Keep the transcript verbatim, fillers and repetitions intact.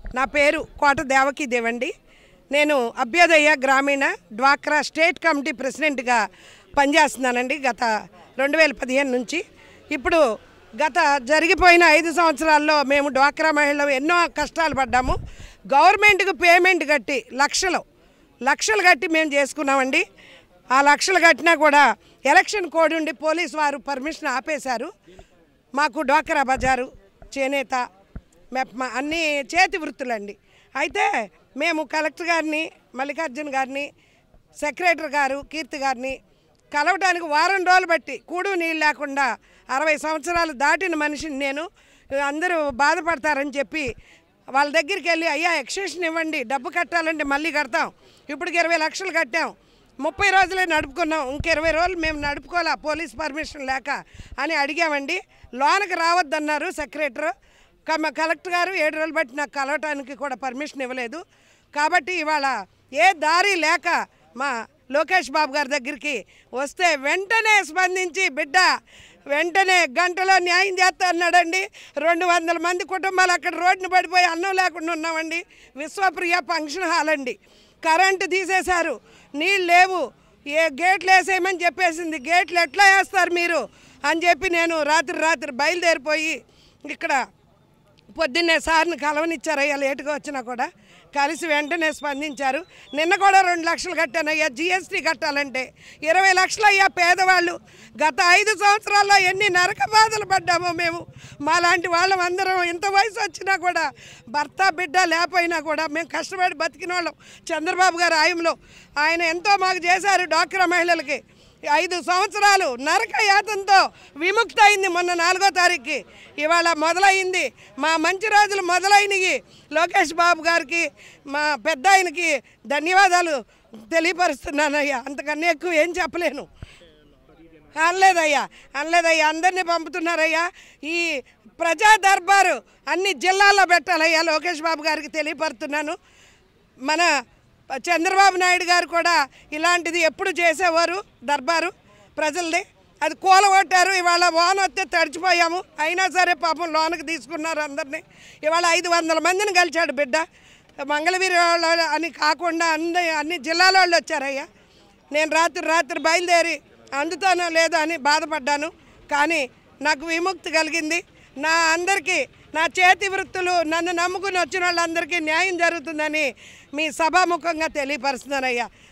నా పేరు కోట దేవకి దేవండి. నేను అభ్యుదయ గ్రామీణ డ్వాక్రా స్టేట్ కమిటీ ప్రెసిడెంట్గా పనిచేస్తున్నానండి గత రెండు వేల పదిహేను నుంచి. ఇప్పుడు గత జరిగిపోయిన ఐదు సంవత్సరాల్లో మేము డ్వాక్రా మహిళలు ఎన్నో కష్టాలు పడ్డాము. గవర్నమెంట్కి పేమెంట్ కట్టి లక్షలు లక్షలు కట్టి మేము చేసుకున్నామండి. ఆ లక్షలు కట్టినా కూడా ఎలక్షన్ కోడ్ ఉండి పోలీసు వారు పర్మిషన్ ఆపేశారు. మాకు డ్వాక్రా బజారు, చేనేత, మెప్మ అన్నీ చేతి వృత్తులండి. అయితే మేము కలెక్టర్ గారిని, మల్లికార్జున్ గారిని, సెక్రటరీ గారు కీర్తి గారిని కలవడానికి వారం రోజులు బట్టి కూడు నీళ్ళు లేకుండా అరవై సంవత్సరాలు దాటిన మనిషిని నేను, అందరూ బాధపడతారని చెప్పి వాళ్ళ దగ్గరికి వెళ్ళి, అయ్యా ఎక్స్టెన్షన్ ఇవ్వండి, డబ్బు కట్టాలంటే మళ్ళీ కడతాం, ఇప్పటికి ఇరవై లక్షలు కట్టాం, ముప్పై రోజులే నడుపుకున్నాం, ఇంక ఇరవై రోజులు మేము నడుపుకోవాలా పోలీస్ పర్మిషన్ లేక అని అడిగామండి. లోనకి రావద్దన్నారు సెక్రటరీ. కలెక్టర్ గారు ఏడు రోజులు బట్టి నాకు కలవటానికి కూడా పర్మిషన్ ఇవ్వలేదు. కాబట్టి ఇవాళ ఏ దారి లేక మా లోకేష్ బాబు గారి దగ్గరికి వస్తే వెంటనే స్పందించి బిడ్డ వెంటనే గంటలో న్యాయం చేస్తా అన్నాడండి. రెండు వందల మంది కుటుంబాలు అక్కడ రోడ్డును పడిపోయి అన్నం లేకుండా ఉన్నామండి. విశ్వప్రియ ఫంక్షన్ హాల్ అండి, కరెంటు తీసేశారు, నీళ్ళు లేవు, ఏ గేట్లు వేసేయమని చెప్పేసింది. గేట్లు ఎట్లా వేస్తారు మీరు అని చెప్పి నేను రాత్రి రాత్రి బయలుదేరిపోయి ఇక్కడ పొద్దున్నే సార్ని కలవనిచ్చారయ్యా, లేటుగా వచ్చినా కూడా కలిసి వెంటనే స్పందించారు. నిన్న కూడా రెండు లక్షలు కట్టానయ్యా, జిఎస్టీ కట్టాలంటే ఇరవై లక్షలు అయ్యా పేదవాళ్ళు. గత ఐదు సంవత్సరాల్లో ఎన్ని నరక బాధలు పడ్డామో మేము. మాలాంటి వాళ్ళం అందరం ఇంత వయసు వచ్చినా కూడా భర్త బిడ్డ లేకపోయినా కూడా మేము కష్టపడి బతికిన వాళ్ళం. చంద్రబాబు గారు ఆయంలో ఆయన ఎంతో మాకు చేశారు. డ్వాక్రా మహిళలకి ఐదు సంవత్సరాలు నరక యాతంతో విముక్తి అయింది మొన్న నాలుగో తారీఖుకి. ఇవాళ మొదలైంది మా మంచి రోజులు మొదలైనవి. లోకేష్ బాబు గారికి, మా పెద్ద ఆయనకి ధన్యవాదాలు తెలియపరుస్తున్నానయ్యా. అంతకన్నా ఎక్కువ ఏం చెప్పలేను. అనలేదయ్యా అనలేదయ్యా అందరినీ పంపుతున్నారయ్యా. ఈ ప్రజా దర్బారు అన్ని జిల్లాల్లో పెట్టాలయ్యా లోకేష్ బాబు గారికి తెలియపరుస్తున్నాను. మన చంద్రబాబు నాయుడు గారు కూడా ఇలాంటిది ఎప్పుడు చేసేవారు దర్బారు ప్రజలది. అది కూలగొట్టారు. ఇవాళ వాన వస్తే తడిచిపోయాము, అయినా సరే పాపం లోనకి తీసుకున్నారు అందరినీ. ఇవాళ ఐదు వందల మందిని కలిచాడు బిడ్డ. మంగళవీరి వాళ్ళు అని కాకుండా అన్ని అన్ని జిల్లాల వాళ్ళు వచ్చారయ్యా. నేను రాత్రి రాత్రి బయలుదేరి అందుతానో లేదో అని బాధపడ్డాను. కానీ నాకు విముక్తి కలిగింది. నా అందరికీ, నా చేతి వృత్తులు నన్ను నమ్ముకుని వచ్చిన వాళ్ళందరికీ న్యాయం జరుగుతుందని మీ సభాముఖంగా తెలియపరుస్తున్నానయ్యా.